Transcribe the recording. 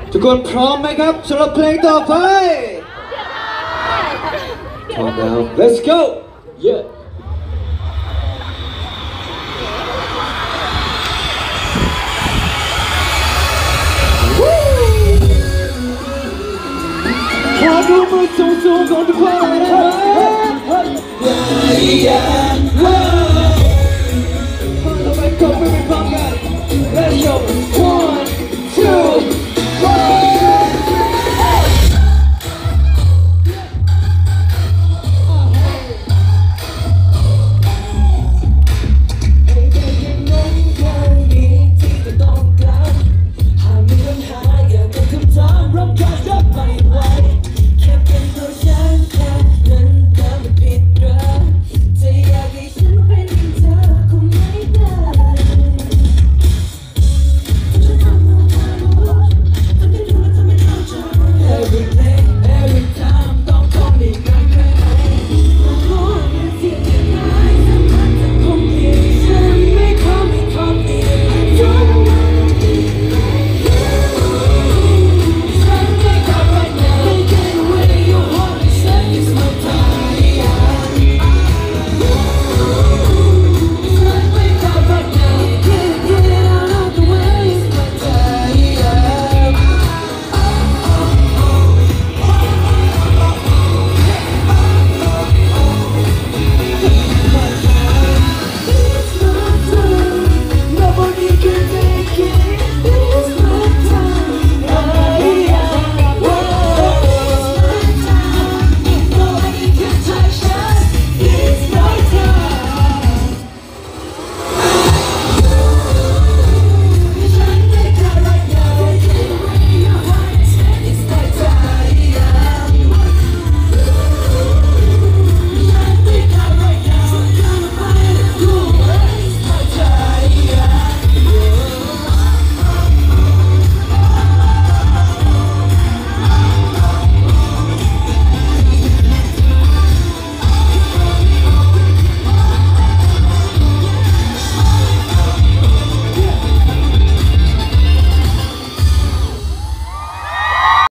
ทุกคนพร้อมไหมครับสำหรับเพลงต่อไปพร้อมแล้ว let's go yeah ขอดูมือสูงๆของทุกคนเลยนะครับ